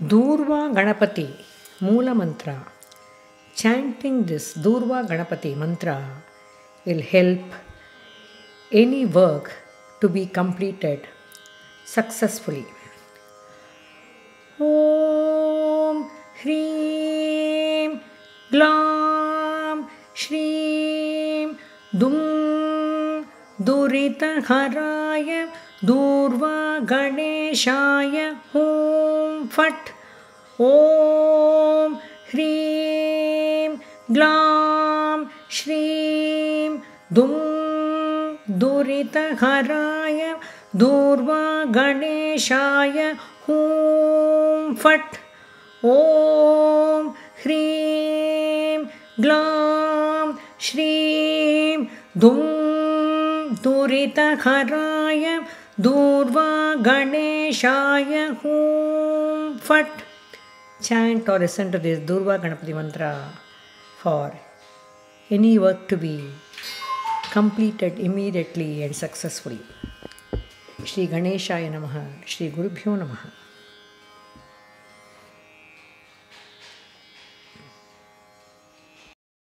Durva Ganapati Moola Mantra. Chanting this Durva Ganapati mantra will help any work to be completed successfully. Om Hreem Glaam Shreem duritha haraya Durva ganeshaya hoom phat. Om Hreem Glaam Shreem duritha haraya Durva ganeshaya hoom phat. Om Hreem Glaam Shreem duritha haraya Durva ganeshaya hoom phat. Chant or listen to this Durva Ganapati mantra for any work to be completed immediately and successfully. Shri Ganeshaya Namaha, Shri Gurubhyo Namaha.